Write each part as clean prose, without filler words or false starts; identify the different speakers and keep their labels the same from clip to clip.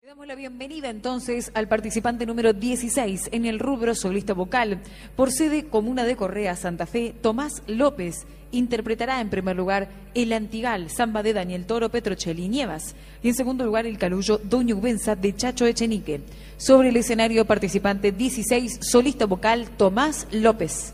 Speaker 1: Le damos la bienvenida entonces al participante número 16 en el rubro solista vocal. Por sede Comuna de Correa, Santa Fe, Tomás López interpretará en primer lugar El Antigal, samba de Daniel Toro, Petrocelli y Nievas. Y en segundo lugar el calullo Doña Ubenza de Chacho Echenique. Sobre el escenario participante 16, solista vocal Tomás López.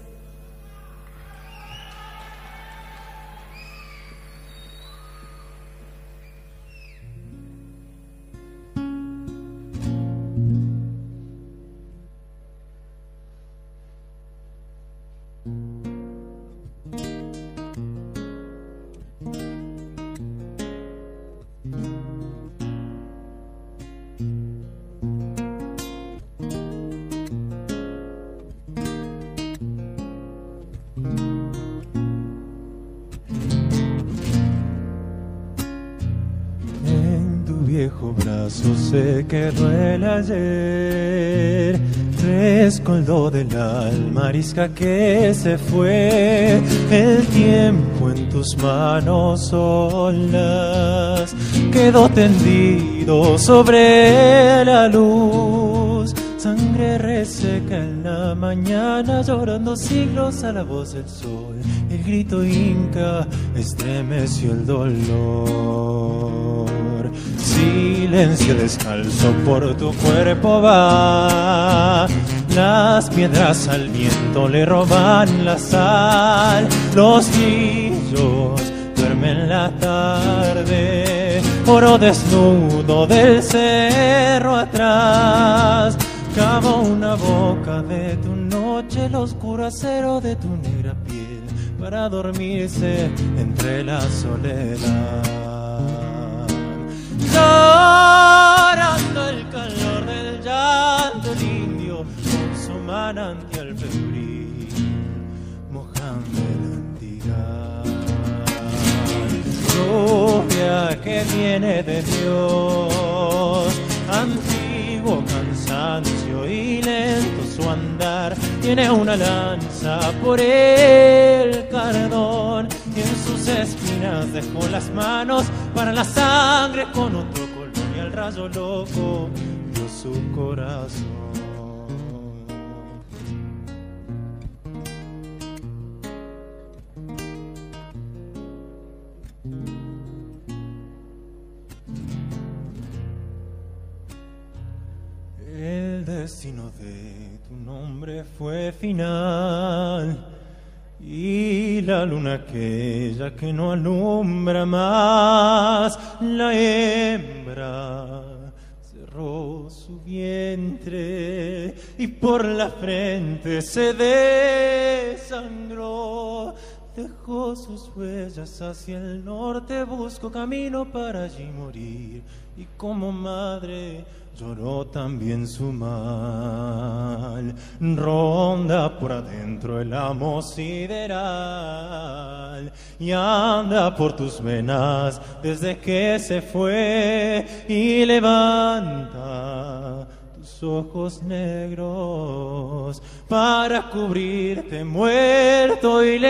Speaker 2: Viejo brazo se quedó el ayer, rescoldo del alma arisca que se fue, el tiempo en tus manos solas quedó tendido sobre la luz, sangre reseca en la mañana llorando siglos a la voz del sol, el grito inca estremeció el dolor. Silencio descalzo por tu cuerpo va, las piedras al viento le roban la sal, los grillos duermen la tarde, oro desnudo del cerro atrás, cava una boca de tu noche, el oscuro acero de tu negra piel, para dormirse entre la soledad. Llorando el calor del llanto, el indio con su manantial febril, mojando el antigal. Lluvia que viene de Dios, antiguo cansancio y lento su andar, tiene una lanza por el cardón y en sus espinas dejó las manos para la sangre con otro color y al rayo loco dio su corazón. El destino de tu nombre fue final y la luna aquella que no alumbra más, la hembra cerró su vientre y por la frente se desangró, dejó sus huellas hacia el norte, buscó camino para allí morir y como madre lloró también su mal, ronda por adentro el amo sideral y anda por tus venas desde que se fue y levanta tus ojos negros para cubrirte muerto y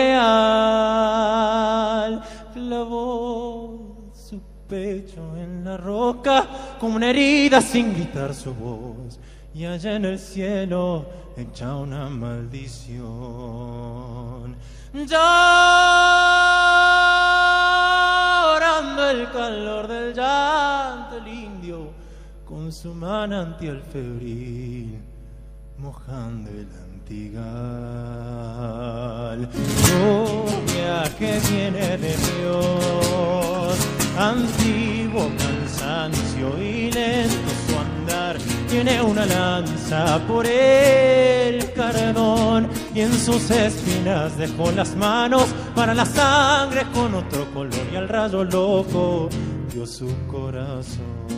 Speaker 2: leal, clavó su pecho en la roca como una herida sin gritar su voz y allá en el cielo echa una maldición. Llorando el calor del llanto, el indio con su manantial febril mojando el antigal. Lluvia que viene de Dios, antiguo cansancio y lento su andar, tiene una lanza por el cardón y en sus espinas dejó las manos para la sangre con otro color y al rayo loco dio su corazón.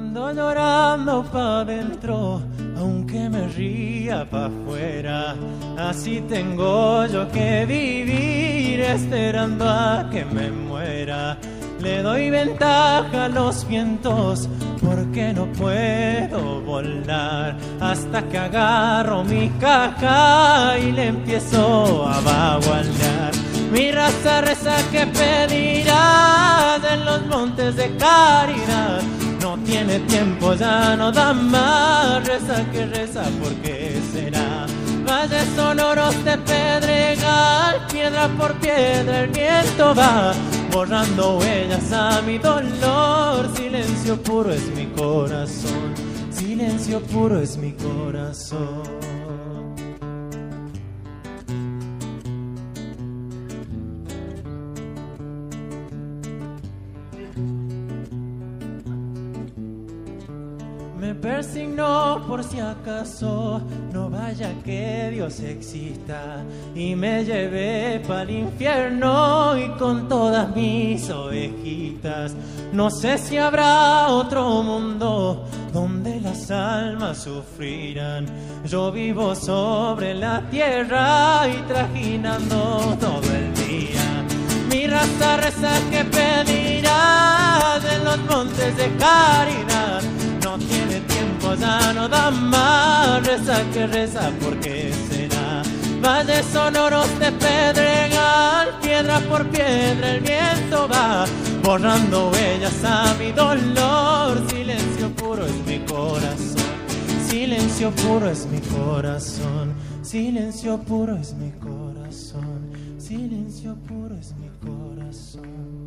Speaker 2: Ando llorando pa' dentro, aunque me ría pa' afuera. Así tengo yo que vivir, esperando a que me muera. Le doy ventaja a los vientos, porque no puedo volar. Hasta que agarro mi caja y le empiezo a bagualear. Mi raza reza que pedirás en los montes de caridad. No tiene tiempo, ya no da más. Reza que reza, ¿por qué será? Valles sonoros de pedregal, piedra por piedra el viento va borrando huellas a mi dolor. Silencio puro es mi corazón, silencio puro es mi corazón. Me persignó por si acaso, no vaya que Dios exista, y me llevé pa'l infierno y con todas mis ovejitas. No sé si habrá otro mundo donde las almas sufrirán. Yo vivo sobre la tierra y trajinando todo el día. Mi raza reza que pedirás en los montes de caridad. No tiene tiempo, ya no da más. Reza que reza, ¿por qué será? Valles sonoros de pedregal, piedra por piedra el viento va borrando huellas a mi dolor. Silencio puro es mi corazón, silencio puro es mi corazón, silencio puro es mi corazón, silencio puro es mi corazón.